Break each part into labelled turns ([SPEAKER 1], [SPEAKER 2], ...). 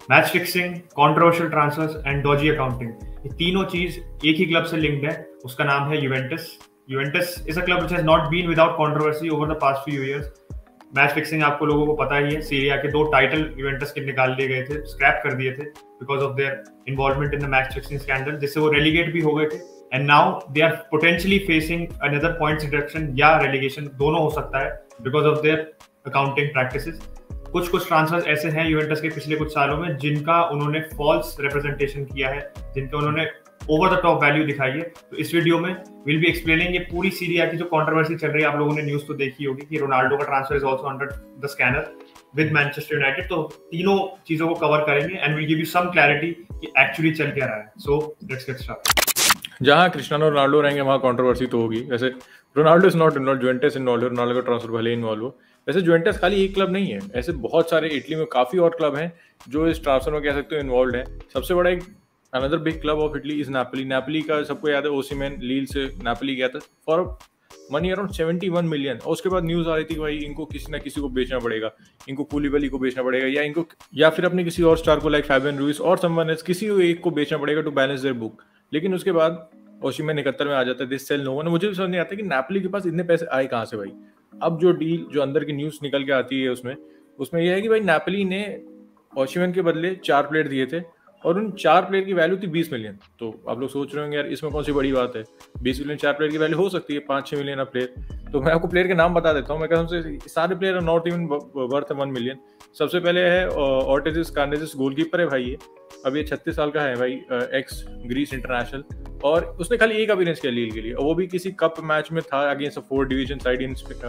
[SPEAKER 1] Match fixing, controversial transfers and dodgy accounting, ये तीनों चीज एक ही क्लब से लिंक्ड है, उसका नाम है Juventus. Juventus is a club which has not been without controversy over the past few years. Match fixing आपको लोगों को पता ही है, सीरिया के 2 टाइटल यूवेंटस के निकाल लिए गए थे, स्क्रैप कर दिए थे because of their involvement in the match fixing scandal, जिससे वो रेलीगेट भी हो गए थे and now they are potentially facing another points deduction या रेलीगेशन, दोनों हो सकता है because of their accounting practices. कुछ ट्रांसफर्स ऐसे हैं यूवेंटस के पिछले कुछ सालों में जिनका उन्होंने फॉल्स रिप्रेजेंटेशन किया है, जिनका उन्होंने ओवर द टॉप वैल्यू दिखाई है। तो इस वीडियो में विल बी एक्सप्लेनिंग ये पूरी सीरिया की जो कंट्रोवर्सी चल रही है, आप लोगों ने न्यूज़ तो देखी होगी कि रोनाल्डो का transfer is also under the scanner with Manchester United. तो तीनों चीजों को कवर करेंगे and will give you some clarity कि एक्चुअली चल क्या रहा है। So let's get start.
[SPEAKER 2] जहां क्रिस्टियानो रोनाल्डो रहेंगे वहां कंट्रोवर्सी तो होगी। वैसे Ronaldo is not involve, Juventus involve, Ronaldo का ट्रांसफर भले इन्वॉल्व हो। वैसे जुवेंटस खाली एक क्लब नहीं है, ऐसे बहुत सारे इटली में काफी और क्लब हैं जो इस ट्रांसफर में कह सकते हो इन्वॉल्व हैं। सबसे बड़ा एक another big club of Italy is Napoli. Napoli का सबको याद है, ओसिमेन लील से नेपोली गया था फॉर मनी अराउंड 71 मिलियन। और उसके बाद न्यूज आ रही थी कि भाई इनको किसी ना किसी को बेचना पड़ेगा, इनको कूलीबाली को बेचना पड़ेगा, या इनको या फिर अपने किसी और स्टार को लाइक फैबियन रूइस और समवन एल्स, किसी एक को बेचना पड़ेगा टू बैलेंस देयर बुक। लेकिन उसके बाद ओसिमेन 71 में आ जाता है, दिस सेल नो वन। मुझे भी समझ नहीं आता कि नेपोली के पास इतने पैसे आए कहाँ से भाई। अब जो डील, जो अंदर की न्यूज निकल के आती है उसमें यह है कि भाई नेपोली ने ओसिमेन के बदले 4 प्लेयर दिए थे और उन 4 प्लेयर की वैल्यू थी 20 मिलियन। तो आप लोग सोच रहे होंगे यार इसमें कौन सी बड़ी बात है, 20 मिलियन 4 प्लेयर की वैल्यू हो सकती है 5-6 मिलियन प्लेयर। तो मैं आपको प्लेयर के नाम बता देता हूँ। मैं कसम से सारे player are not even worth 1 million. सबसे पहले है ऑर्टेजिस कार्नेजिस, गोलकीपर है भाई ये। अब ये 36 साल का है भाई, एक्स ग्रीस इंटरनेशनल, और उसने खाली एक अपीयरेंस किया लील के लिए, और वो भी किसी कप मैच में था against a 4 division side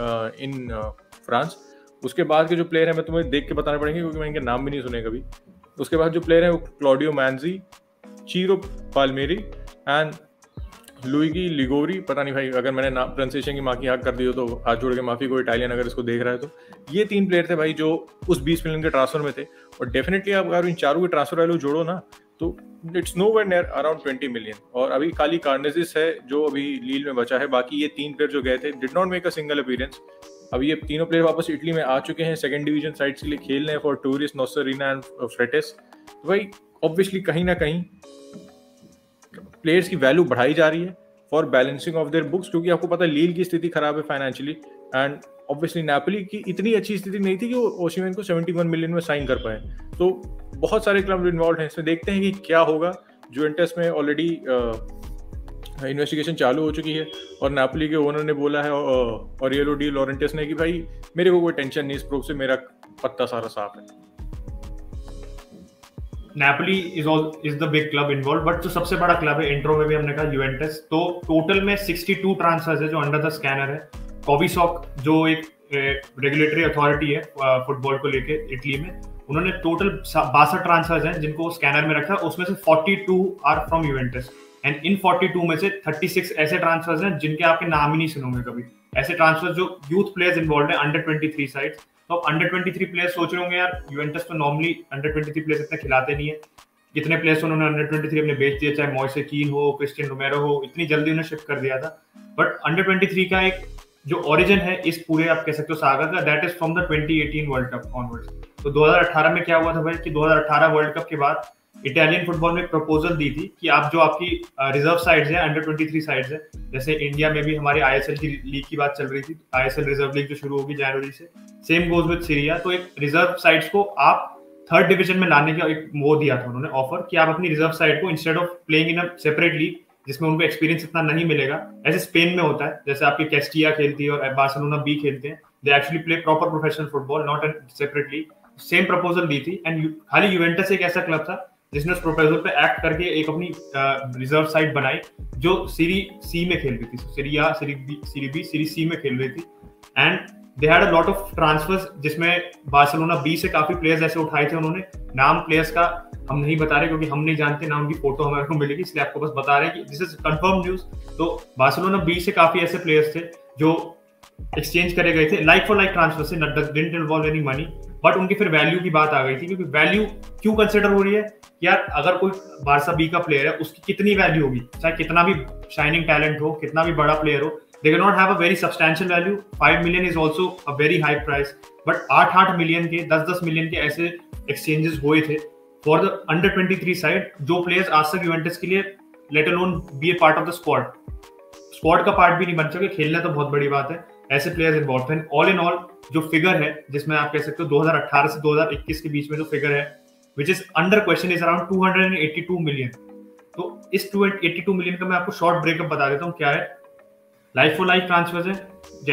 [SPEAKER 2] in France. उसके बाद के जो प्लेयर है मैं तुम्हें देख के बताने पड़ेंगे क्योंकि मैं इनके नाम भी नहीं सुने कभी। उसके बाद जो प्लेयर है वो Claudio Manzi, Ciro Palmieri and Luigi Ligori. पता नहीं भाई अगर मैंने नाम प्रोनाउंसिएशन की माँ की हक कर दी हो तो हाथ जोड़ के माफी, कोई इटालियन अगर इसको देख रहा है तो। ये 3 प्लेयर थे भाई जो उस 20 मिलियन के ट्रांसफर में थे, और डेफिनेटली आप अगर इन चारों की ट्रांसफर वैल्यू जोड़ो ना तो it's nowhere near around 20 million. और अभी खाली कार्नेजिस है जो अभी लील में बचा है, बाकी ये 3 प्लेयर जो गए थे did not make a single appearance. अभी ये तीनों प्लेयर वापस इटली में आ चुके हैं, 2nd डिवीजन साइड्स के लिए खेल रहे हैं फॉर टूरिस्ट नोसरीना एंड फ्रेटेस। तो भाई ऑब्वियसली कहीं ना कहीं प्लेयर्स की वैल्यू बढ़ाई जा रही है for balancing of their books, क्योंकि आपको पता है लील की स्थिति खराब है फाइनेंशियली, एंड ऑब्वियसली नेपोली की इतनी अच्छी स्थिति नहीं थी कि वो ओसिमेन को 71 मिलियन में साइन कर पाए। तो बहुत सारे क्लब इन्वॉल्व हैं इसमें, देखते हैं कि क्या होगा। जुवेंटस में ऑलरेडी इन्वेस्टिगेशन चालू हो चुकी है और नेपोली के ओनर ने बोला है ऑरिएलो डी लॉरेंटेस ने कि भाई मेरे को कोई टेंशन नहीं, इस प्रूफ से मेरा पत्ता सारा साफ है।
[SPEAKER 1] Napoli is the big club involve, but जो सबसे बड़ा क्लब है, इंट्रो में भी हमने कहा यूवेंटस। तो टोटल में 62 ट्रांसफर्स है जो अंडर द स्कैनर है। कॉविसॉक जो एक रेगुलेटरी अथॉरिटी है फुटबॉल को लेके इटली में, उन्होंने टोटल 62 ट्रांसफर्स हैं जिनको स्कैनर में रखा, उसमें से 42 are from Juventus, and in 42 में से 36 ऐसे ट्रांसफर्स हैं जिनके आपके नाम ही नहीं सुनोगे कभी। ऐसे ट्रांसफर्स जो यूथ प्लेयर्स इन्वॉल्व हैं अंडर 23 साइड। तो अंडर 23 प्लेयर्स सोच रहे होंगे यार यूवेंटस तो नॉर्मली अंडर 23 प्लेयर्स इतने खिलाते नहीं है, कितने प्लेयर्स उन्होंने अंडर 23 अपने बेच दिए, चाहे मॉइसे कीन हो, क्रिस्टियन रोमेरो हो, इतनी जल्दी उन्हें शिफ्ट कर दिया था। बट अंडर 23 का एक जो ओरिजिन है इस पूरे आप कह सकते हो सागा का, that is from the 2018 world cup onwards. तो 2018 में क्या हुआ था भाई कि 2018 वर्ल्ड कप के बाद इटालियन फुटबॉल में प्रपोजल दी थी कि आप जो आपकी रिजर्व साइड्स हैं, अंडर 23 साइड्स हैं, जैसे इंडिया में भी हमारे आईएसएल की लीग की बात चल रही थी, आईएसएल रिजर्व लीग जो शुरू होगी जनवरी से, सेम गोज विद सीरिया। तो एक रिजर्व साइड्स को आप 3rd डिवीजन में लाने का एक वो दिया था उन्होंने ऑफर कि आप अपनी रिजर्व साइड को instead of playing in a separate league जिसमें उनको एक्सपीरियंस इतना नहीं मिलेगा, ऐसे स्पेन में होता है जैसे आपकी कैस्टिया खेलती है और बार्सिलोना बी खेलते हैं, they actually play proper professional football, not an separate league. Same proposal दी थी एंड खाली यूवेंटस एक ऐसा क्लब था जिसने उस प्रपोजल पे एक्ट करके एक अपनी रिजर्व साइड बनाई जो सीरी सी में खेल रही थी, सीरी A, सीरी बी, सीरी सी में खेल रही थी। And they had a lot of transfers जिसमें बार्सिलोना बी से काफी प्लेयर्स ऐसे उठाए थे उन्होंने। नाम प्लेयर्स का हम नहीं बता रहे क्योंकि हम नहीं जानते, ना उनकी फोटो हमारे को मिलेगी, इसलिए आपको बस बता रहे हैं कि दिस इज कंफर्म न्यूज। तो बार्सिलोना बी से काफी ऐसे प्लेयर्स थे जो एक्सचेंज करे गए थे, लाइक फॉर लाइक ट्रांसफर से, didn't involve any money, but उनकी फिर वैल्यू की बात आ गई थी। क्योंकि वैल्यू क्यों कंसिडर हो रही है यार, अगर कोई बारसा बी का प्लेयर है उसकी कितनी वैल्यू होगी, चाहे कितना भी शाइनिंग टैलेंट हो, कितना भी बड़ा प्लेयर हो, they cannot have a very substantial value. 5 million is also a very high price, but 8 million के 10 मिलियन के ऐसे एक्सचेंजेस हुए थे फॉर द अंडर 23 साइड, जो प्लेयर्स आज तक यूवेंटस के लिए let alone be a part of the squad का पार्ट भी नहीं बन सके, खेलना तो बहुत बड़ी बात है, ऐसे प्लेयर्स इन्वॉल्व हैं। ऑल इन ऑल जो फिगर है, जिसमें आप कह सकते हो 2018 से 2021 के बीच में जो फिगर है, which is under question, is around 282 million. तो इस 282 मिलियन का मैं आपको शॉर्ट ब्रेकअप बता देता हूँ क्या है। लाइफ फॉर लाइफ ट्रांसफर्स है,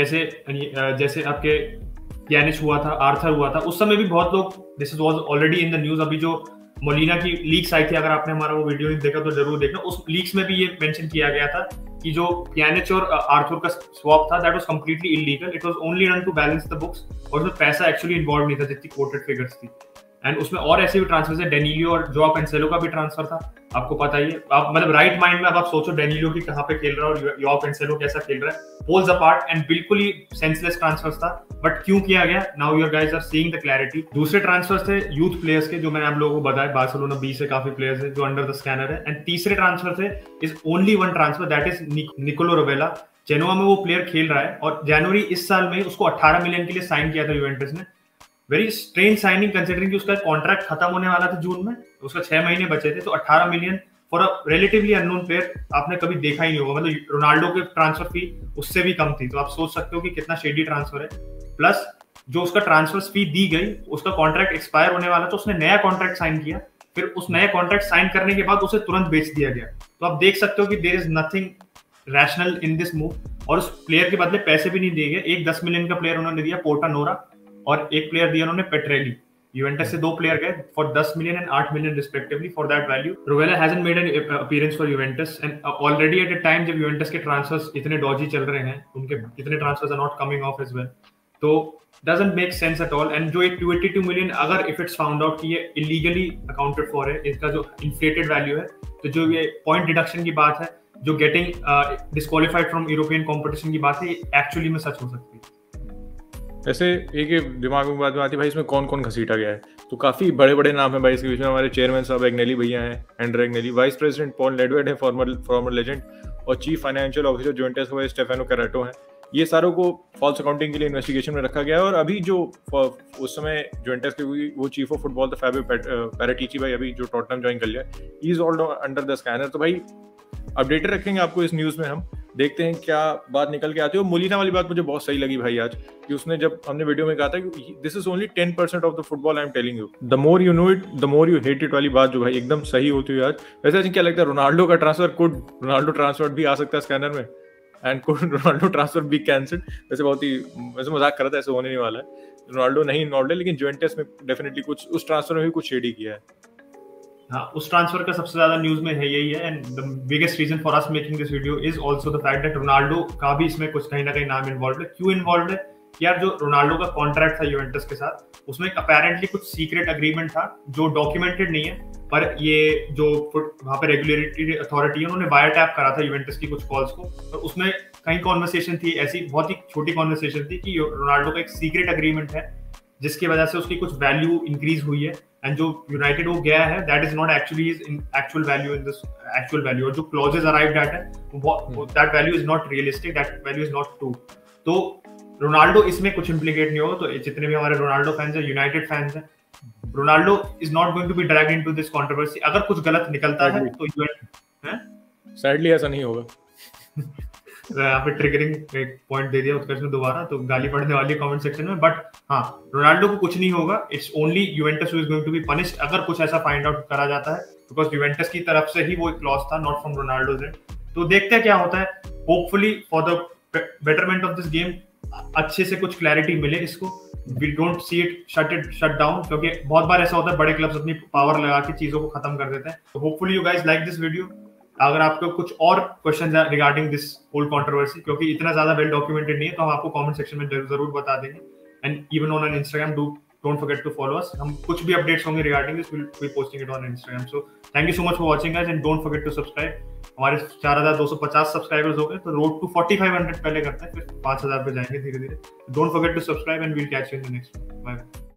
[SPEAKER 1] जैसे आपके पियानिश हुआ था, आर्थर हुआ था, उस समय भी बहुत लोग, this was already in the news. अभी जो मोलिना की लीक्स आई थी, अगर आपने हमारा वो वीडियो नहीं देखा तो जरूर देखना, उस लीक्स में भी ये मेंशन किया गया था कि जो पियानिच और आर्थर का स्वैप था, that was completely illegal, it was only done to balance the books, और उसमें पैसा एक्चुअली इन्वॉल्व नहीं था जितनी कोटेड फिगर्स थी। एंड उसमें और ऐसे भी ट्रांसफर है, डेनिलियो और जोआ कैंसेलो का भी ट्रांसफर था, आपको पता ही है। आप मतलब राइट माइंड में अब आप सोचो डेनिलियो की कहाँ पे खेल रहा है और जोआ कैंसेलो कैसा खेल रहा है, पोल्स अपार्ट, एंड बिल्कुल ही सेंसलेस ट्रांसफर्स था, बट क्यों किया गया, now your guys are seeing the clarity. दूसरे ट्रांसफर्स थे यूथ प्लेयर्स के, जो मैंने आप लोगों को बताया, बार्सिलोना बी से काफी प्लेयर्स है जो अंडर द स्कैनर है। एंड तीसरे ट्रांसफर थे is only one transfer, that is Nicolo Rovella. Genoa में वो प्लेयर खेल रहा है और जनवरी इस साल में उसको 18 मिलियन के लिए साइन किया था यूवेंटस ने। वेरी स्ट्रेंज साइनिंग कंसिडरिंग कि उसका कॉन्ट्रैक्ट खत्म होने वाला था जून में, उसका 6 महीने बचे थे, तो 18 million for a relatively unknown player आपने कभी देखा ही नहीं होगा। मतलब रोनाल्डो के ट्रांसफर फी उससे भी कम थी, तो आप सोच सकते हो कि कितना शेडी ट्रांसफर है। प्लस जो उसका ट्रांसफर फी दी गई, उसका कॉन्ट्रैक्ट एक्सपायर होने वाला, तो उसने नया कॉन्ट्रैक्ट साइन किया, फिर उस नए कॉन्ट्रैक्ट साइन करने के बाद उसे तुरंत बेच दिया गया। तो आप देख सकते हो कि there is nothing rational in this move, और उस प्लेयर के बदले पैसे भी नहीं दिए गए। एक 10 मिलियन का प्लेयर उन्होंने दिया, पोर्टा नोरा, और एक प्लेयर दिया उन्होंने पेट्रेली। यूवेंटस से 2 प्लेयर गए for 10 million and 8 million respectively for that value. Rovella hasn't made an appearance for Juventus, and already at a time जब यूवेंटस के ट्रांसफर्स इतने डॉजी चल रहे हैं, उनके इतने transfers are not coming off as well, तो doesn't make sense at all. And जो एक 282 मिलियन अगर इफ इट्स फाउंड आउट कि ये इलीगली अकाउंटेड फॉर है, इसका जो इन्फ्लेटेड वैल्यू है, तो जो ये पॉइंट डिडक्शन की बात है, जो getting disqualified from European competition की बात है, एक्चुअली में सच हो सकती है।
[SPEAKER 2] ऐसे एक दिमाग में बात आती है भाई, इसमें कौन कौन घसीटा गया है, तो काफ़ी बड़े बड़े नाम है भाई इसके बीच में। हमारे चेयरमैन साहब एग्नेली भैया हैं, Andrea Agnelli, vice president Pavel Nedved है, फॉर्मर लेजेंड, और चीफ फाइनेंशियल ऑफिसर यूवेंटस का स्टेफानो कैरेटो हैं। ये सारों को फॉल्स अकाउंटिंग के लिए इन्वेस्टिगेशन में रखा गया है। और अभी जो उस समय यूवेंटस के वो चीफ ऑफ फुटबॉल था फैबियो पैराटीची भाई, अभी जो टॉटनहम ज्वाइन कर लिया, he is all under the scanner. तो भाई अपडेटेड रखेंगे आपको इस न्यूज़ में, हम देखते हैं क्या बात निकल के आती है। मोलिना वाली बात मुझे बहुत सही लगी भाई आज, कि उसने जब हमने वीडियो में कहा था कि this is only 10% of the football I am telling you, the more you know it the more you hate it वाली बात जो भाई एकदम सही होती है आज। वैसे क्या लगता है, रोनाल्डो का रोनाल्डो ट्रांसफर भी आ सकता है स्कैनर में, एंड कुड रोनाल्डो ट्रांसफर भी कैंसिल्ड। वैसे मजाक कर रहा था, ऐसे होने नहीं वाला है, रोनाल्डो नहीं इन्वॉल्व है, लेकिन यूवेंटस में डेफिनेटली कुछ उस ट्रांसफर में भी कुछ शेडी किया है।
[SPEAKER 1] हाँ, उस ट्रांसफर का सबसे ज्यादा न्यूज में है यही है, and the biggest reason for us making this video is also the fact that Ronaldo का भी इसमें कुछ कहीं ना कहीं नाम इन्वॉल्व है। क्यों इन्वॉल्व है यार, जो रोनाल्डो का कॉन्ट्रैक्ट था यूवेंटस के साथ, उसमें अपेरेंटली कुछ सीक्रेट अग्रीमेंट था जो डॉक्यूमेंटेड नहीं है, पर ये जो वहां पे रेगुलेटरी अथॉरिटी है उन्होंने वायर टैप करा था यूवेंटस की कुछ कॉल्स को, और उसमें कहीं कॉन्वर्सेशन थी, ऐसी बहुत ही छोटी कॉन्वर्सेशन थी कि रोनाल्डो का एक सीक्रेट अग्रीमेंट है जिसकी वजह से उसकी कुछ वैल्यू इंक्रीज हुई है, एंड जो यूनाइटेड वो गया है that is not actually is in actual value in this actual value, और जो क्लॉजेस अराइव्ड एट है that value is not realistic, that value is not true. तो रोनाल्डो इसमें कुछ इंप्लीकेट नहीं होगा। तो जितने भी हमारे रोनाल्डो फैंस हैं, यूनाइटेड फैंस हैं, Ronaldo is not going to be dragged into this controversy. अगर कुछ गलत निकलता है तो
[SPEAKER 2] सैडली ऐसा नहीं होगा।
[SPEAKER 1] यहाँ पे ट्रिगरिंग एक पॉइंट दे दिया उसमें दोबारा, तो गाली पड़ने वाली कमेंट सेक्शन में। बट हाँ, रोनाल्डो को कुछ नहीं होगा, it's only Juventus who is going to be punished अगर कुछ ऐसा फाइंड आउट करा जाता है, बिकॉज यूवेंटस की तरफ से ही वो क्लॉज था, नॉट फ्रॉम रोनाल्डोज एंड। तो देखते हैं क्या होता है। Hopefully for the betterment of this game अच्छे से कुछ क्लैरिटी मिले इसको, we don't see it shut down, क्योंकि बहुत बार ऐसा होता है बड़े क्लब्स अपनी पावर लगा के चीजों को खत्म कर देते हैं। तो hopefully you guys like this video. अगर आपको कुछ और क्वेश्चन है रिगार्डिंग दिस होल कंट्रोवर्सी, क्योंकि इतना ज्यादा वेल डॉक्यूमेंटेड नहीं है, तो हम आपको कमेंट सेक्शन में जरूर बता देंगे, and even on Instagram don't forget to follow us. हम कुछ भी अपडेट्स होंगे regarding this will be posting it on Instagram. So thank you so much for watching guys, and don't forget to subscribe. हमारे 4250 subscribers हो गए, तो road to 4500 पहले करते हैं, फिर 5000 पे जाएंगे धीरे धीरे। Don't forget to subscribe and we'll catch you in the next one. Bye.